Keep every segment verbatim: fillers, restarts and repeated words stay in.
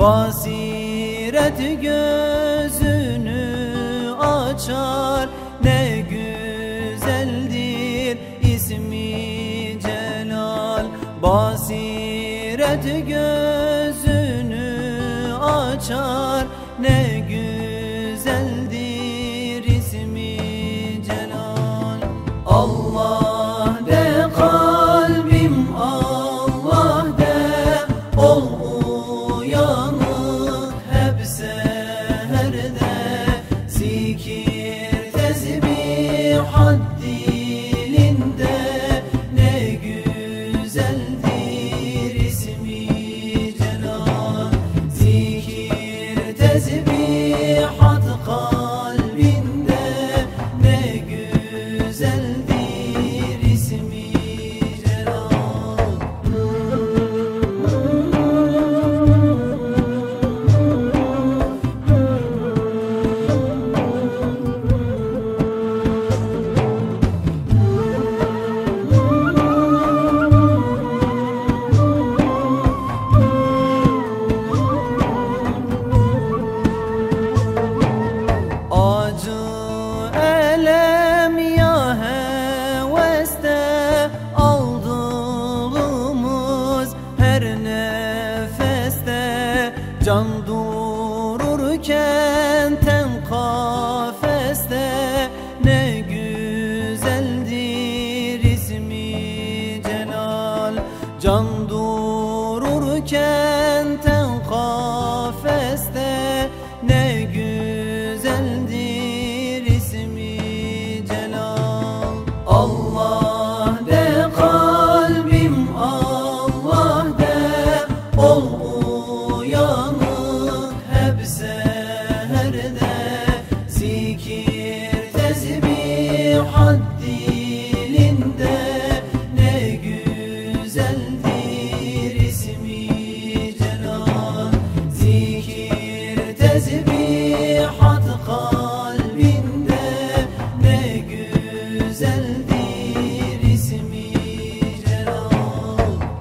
Basiret gözünü açar, ne güzeldir ismi celal. Basiret gözünü açar, ne güzeldir ismi celal. Allah de kalbim, Allah de, ol uyanık hep seherde. Zikir tesbihat dilinde, ne güzeldir ismi celal. Zikir tesbihat kalbinde, ne güzeldir ismi celal. Acı elem ya heveste, aldığımız her nefeste. Can dururken ten kafeste, ne güzeldir ismi celal. Can dururken ten kafeste, ne güzeldir ismi celal. Allah de kalbim, Allah de, ol uyanık hep seherde. Zikir tesbihat dilinde, ne güzeldir ismi celal. Zikir tesbihat kalbinde, ne güzeldir ismi celal.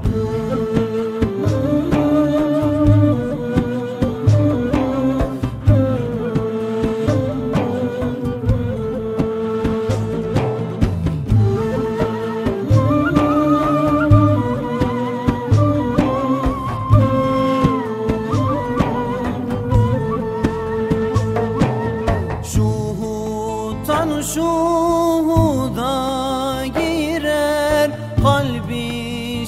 Şuhuttan şuhuda girer, kalbi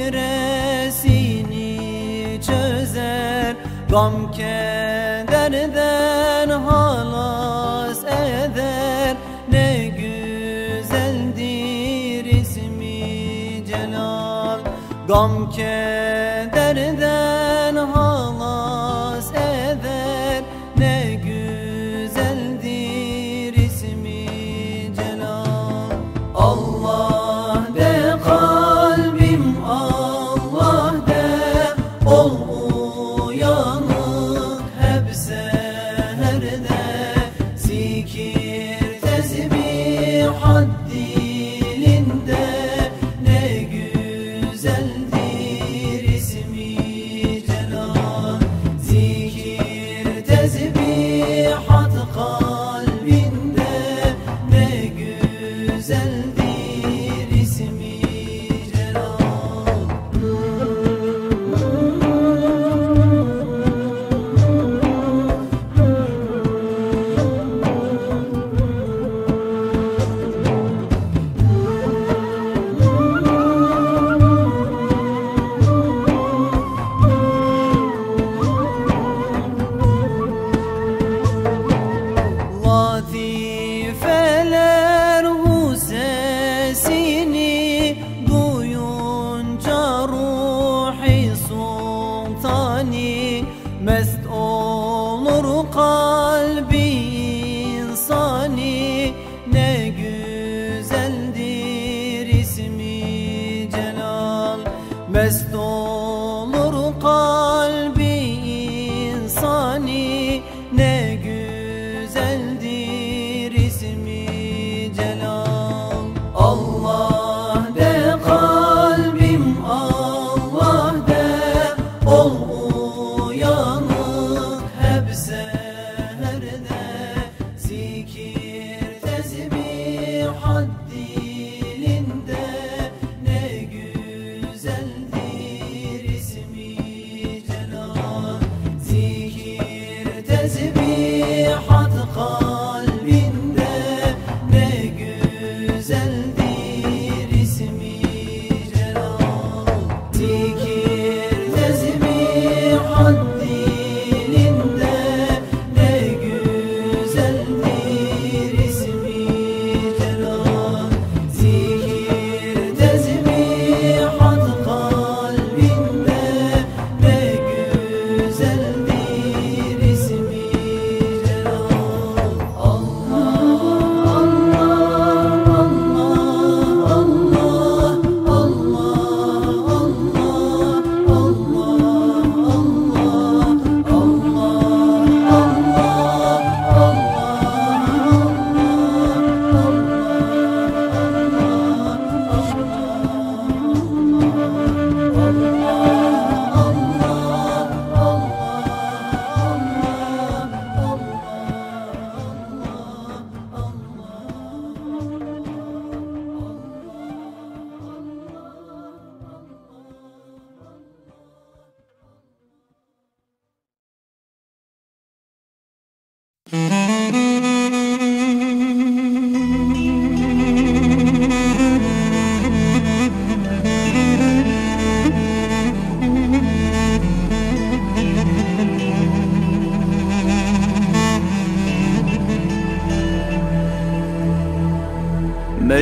şifresini çözer. Gam kederden halas eder, ne güzeldir ismi celal. Gam kederden halas eder, ne güzeldir ismi celal. Allah de kalbim, Allah de, ol uyanık hep seherde. Zikir tesbihat dilinde, ne güzeldir ismi celal. Zikir tesbihat kalbinde, ne güzeldir ismi celal. Latifeler hu sesini duyunca ruhi sultani, mest olur kalbi insani, ne güzeldir ismi celal. Mest olur kalbi insani, ne güzeldir ismi celal. Allah de kalbim, Allah de, ol uyanık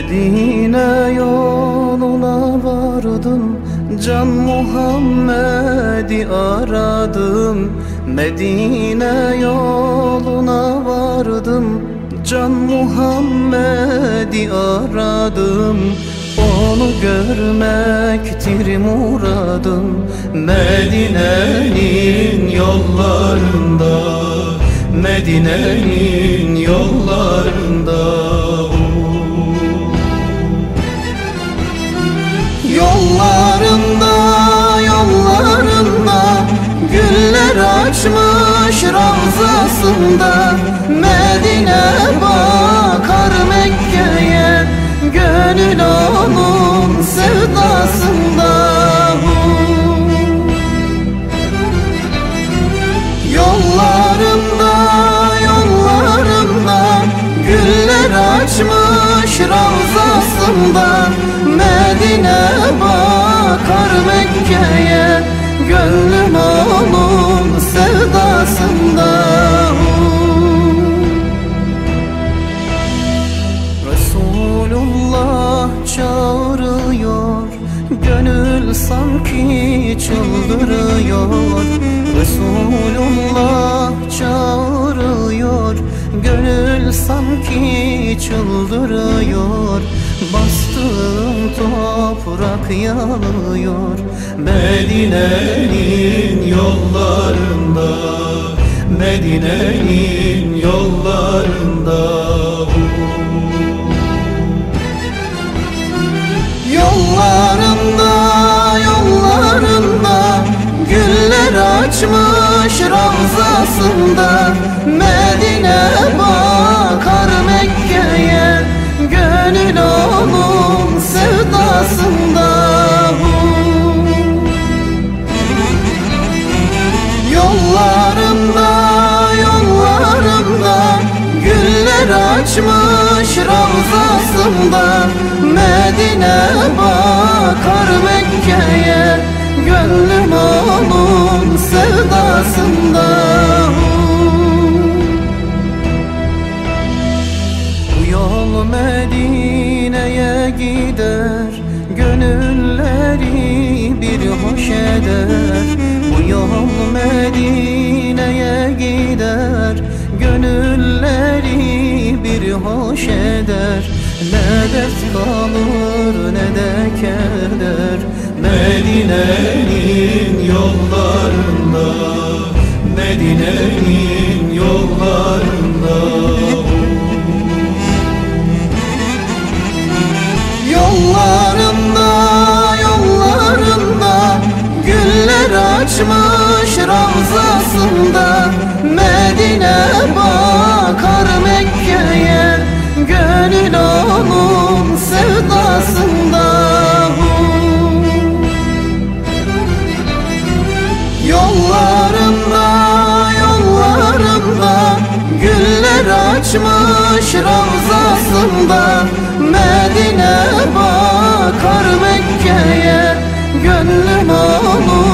Medine yoluna vardım, Can Muhammed'i aradım. Medine yoluna vardım, Can Muhammed'i aradım. Onu görmektir muradım, Medine'nin yollarında, Medine'nin yollarında. Yollarında, yollarında güller açmış ravzasında. Medine bakar Mekke'ye, gönül onun sevdasında. Yollarında, yollarında güller açmış ravzasında. Medine bakar Mekke'ye, gönlüm onun sevdasında. Resulullah çağırıyor, gönül sanki çıldırıyor. Resulullah çağırıyor, gönül sanki çıldırıyor. Bastığım toprak yanıyor, Medine'nin yollarında, Medine'nin yollarında. Yollarında, yollarında güller açmış ravzasında. Medine bakar Mekke'ye, gönül onun sevdasında. Yollarında, yollarında güller açmış ravzasında. Medine bakar Mekke'ye, gönlüm onun sevdasında. Bu yol Medine'ye gider, gönülleri bir hoş eder. Bu yol Medine'ye gider, gönülleri bir hoş eder. Ne dert kalır ne de keder, Medine'nin yollarında, Medine'nin yollarında. Yollarında, yollarında güller açmış ravzasında. Medine bakar Mekke'ye, gönül onun sevdasında. Yollarında, yollarında güller açmış ravzasında. Medine bakar Mekke'ye, gönlüm onun